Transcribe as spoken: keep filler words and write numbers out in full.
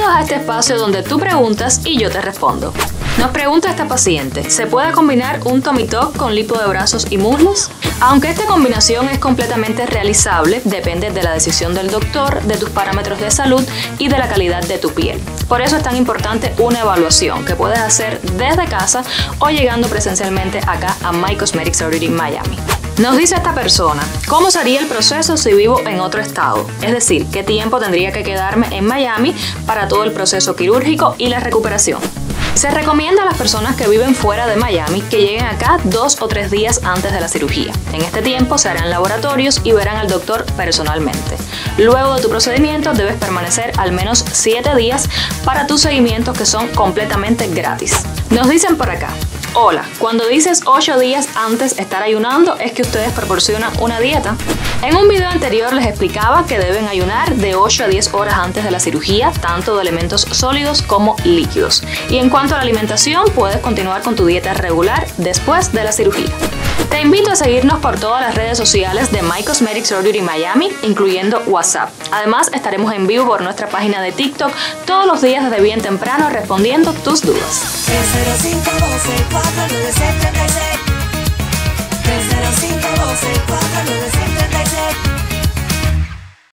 Bienvenidos a este espacio donde tú preguntas y yo te respondo. Nos pregunta esta paciente, ¿se puede combinar un tummy tuck con lipo de brazos y muslos? Aunque esta combinación es completamente realizable, depende de la decisión del doctor, de tus parámetros de salud y de la calidad de tu piel. Por eso es tan importante una evaluación que puedes hacer desde casa o llegando presencialmente acá a My Cosmetic Surgery Miami. Nos dice esta persona, ¿cómo sería el proceso si vivo en otro estado? Es decir, ¿qué tiempo tendría que quedarme en Miami para todo el proceso quirúrgico y la recuperación? Se recomienda a las personas que viven fuera de Miami que lleguen acá dos o tres días antes de la cirugía. En este tiempo se harán laboratorios y verán al doctor personalmente. Luego de tu procedimiento debes permanecer al menos siete días para tus seguimientos que son completamente gratis. Nos dicen por acá, hola, cuando dices ocho días antes estar ayunando es que ustedes proporcionan una dieta. En un video anterior les explicaba que deben ayunar de ocho a diez horas antes de la cirugía, tanto de elementos sólidos como líquidos. Y en cuanto a la alimentación, puedes continuar con tu dieta regular después de la cirugía. Te invito a seguirnos por todas las redes sociales de My Cosmetic Surgery Miami, incluyendo WhatsApp. Además, estaremos en vivo por nuestra página de TikTok todos los días desde bien temprano respondiendo tus dudas. tres cero cinco, doce, cuatro